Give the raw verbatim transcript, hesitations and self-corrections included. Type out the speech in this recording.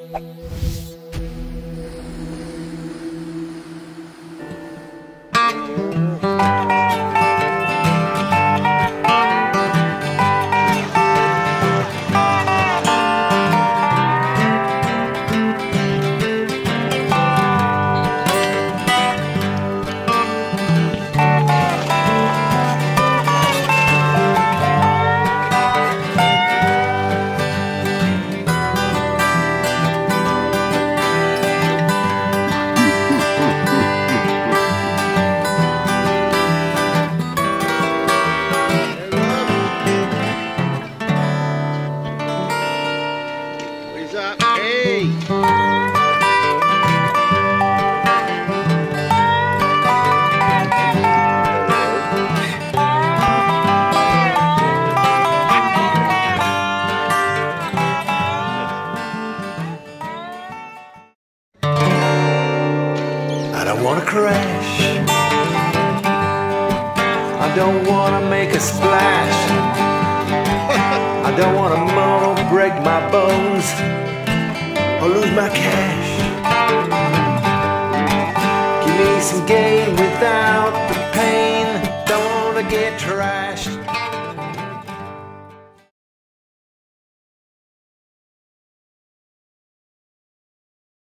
I don't wanna crash, I don't wanna make a splash, I don't wanna moan or break my bones or lose my cash. Give me some gain without the pain, don't wanna get trashed.